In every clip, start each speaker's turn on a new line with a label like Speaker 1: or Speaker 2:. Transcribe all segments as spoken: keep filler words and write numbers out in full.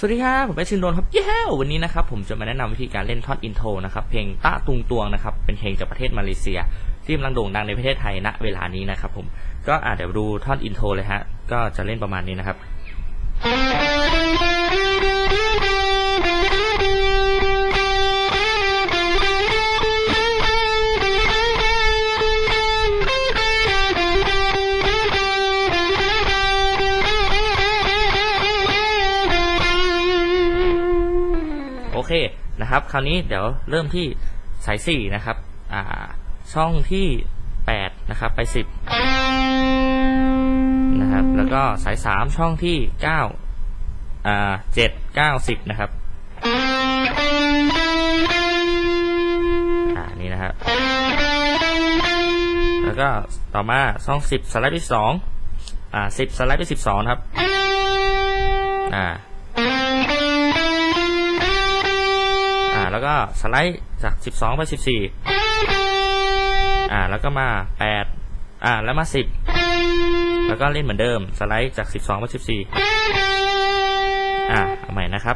Speaker 1: สวัสดีครับผมเป็นชินโดนครับเย้วันนี้นะครับผมจะมาแนะนำวิธีการเล่นท่อนอินโทรนะครับเพลงตะตุงตวงนะครับเป็นเพลงจากประเทศมาเลเซียที่กำลังโด่งดังในประเทศไทยณเวลานี้นะครับผมก็อาจจะดูท่อนอินโทรเลยฮะก็จะเล่นประมาณนี้นะครับโอเคนะครับคราวนี้เดี๋ยวเริ่มที่สายสี่นะครับอ่าช่องที่แปดนะครับไปสิบนะครับแล้วก็สายสามช่องที่เก้าอ่าเจ็ด เก้า สิบนะครับอ่านี่นะครับแล้วก็ต่อมาช่องสิบสไลด์ที่สองอ่าสิบสไลด์ที่สิบสองครับอ่าแล้วก็สไลด์จากสิบสองไปสิบสี่อ่าแล้วก็มาแปดอ่าแล้วมาสิบแล้วก็เล่นเหมือนเดิมสไลด์จากสิบสองไปสิบสี่อ่าเอาใหม่นะครับ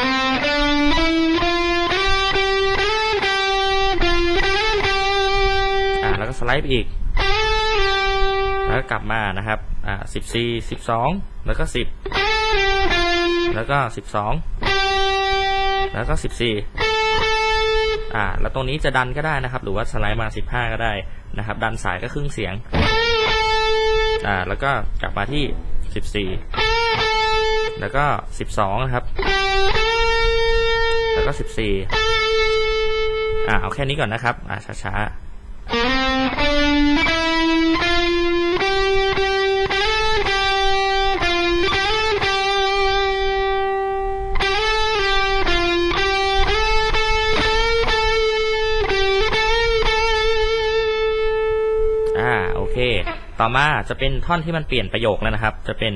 Speaker 1: อ่าแล้วก็สไลด์ไปอีกแล้วก็กลับมานะครับอ่าสิบสี่ สิบสองแล้วก็สิบแล้วก็สิบสองแล้วก็สิบสี่อ่าแล้วตรงนี้จะดันก็ได้นะครับหรือว่าสไลด์มาสิบห้าก็ได้นะครับดันสายก็ครึ่งเสียงอ่าแล้วก็กลับมาที่สิบสี่แล้วก็สิบสองนะครับแล้วก็สิบสี่อ่าเอาแค่นี้ก่อนนะครับอ่าช้าๆโอเคต่อมาจะเป็นท่อนที่มันเปลี่ยนประโยคแล้วนะครับจะเป็น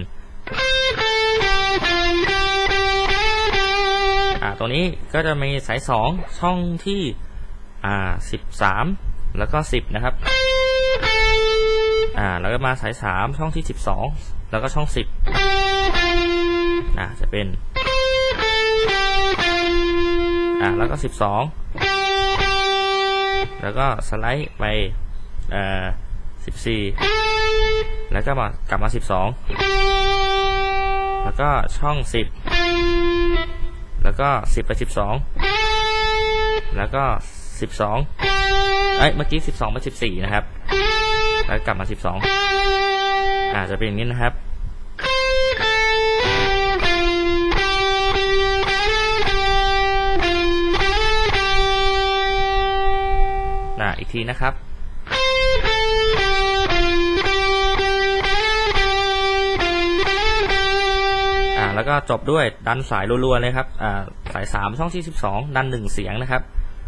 Speaker 1: อ่าตรงนี้ก็จะมีสายสองช่องที่อ่าสิบสามแล้วก็สิบนะครับอ่าแล้วก็มาสายสามช่องที่สิบสองแล้วก็ช่องสิบอ่าจะเป็นอ่าแล้วก็สิบสองแล้วก็สไลด์ไปอ่าสิบสี่แล้วก็มากลับมาสิบสองแล้วก็ช่องสิบแล้วก็สิบไปสิบสองแล้วก็สิบสองเอ้ยเมื่อกี้สิบสองไปสิบสี่นะครับแล้วกลับมาสิบสองอาจจะเป็นอย่างนี้นะครับน่ะอีกทีนะครับแล้วก็จบด้วยดันสายรัวๆเลยครับอ่าสายสามช่องที่สิบสองดันหนึ่งเสียงนะครับ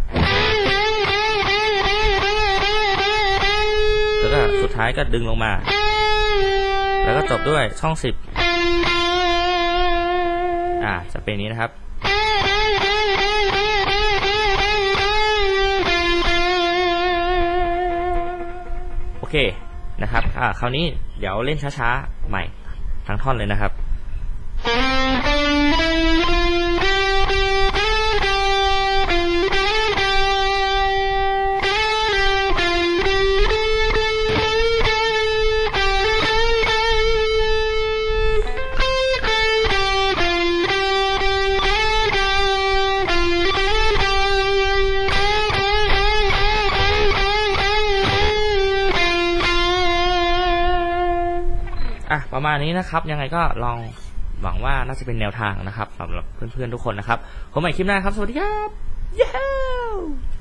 Speaker 1: แล้วก็สุดท้ายก็ดึงลงมาแล้วก็จบด้วยช่องสิบอ่าจะเป็นนี้นะครับโอเคนะครับอ่าคราวนี้เดี๋ยวเล่นช้าๆใหม่ทั้งท่อนเลยนะครับอ่ะประมาณนี้นะครับยังไงก็ลองหวังว่าน่าจะเป็นแนวทางนะครับสำหรับเพื่อนๆทุกคนนะครับผมใหม่คลิปหน้าครับสวัสดีครับเย้